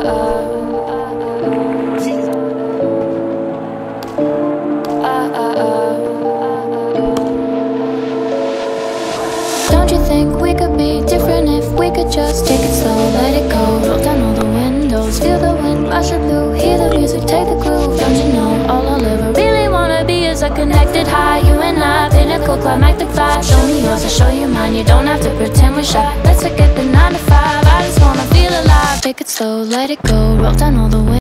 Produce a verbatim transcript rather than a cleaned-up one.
Don't you think we could be different if we could just take it slow, let it go? Roll down all the windows, feel the wind rush it through, hear the music, take the groove. Don't you know all I'll ever really wanna be is a connected high. You and I, pinnacle, climactic fly. Show me yours, I'll show you mine. You don't have to pretend we're shy. Let's forget the nine to five. I just wanna feel alive. Take it slow, let it go. Roll down all the windows.